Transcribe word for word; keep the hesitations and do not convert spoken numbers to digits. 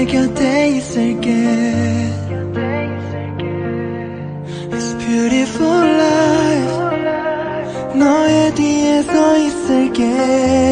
내 곁에 있을게. It's beautiful life. 너의 뒤에 서 있을게.